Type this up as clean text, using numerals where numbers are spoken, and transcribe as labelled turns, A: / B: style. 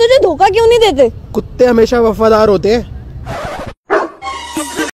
A: तुझे धोखा क्यों नहीं देते?
B: कुत्ते हमेशा वफादार होते हैं।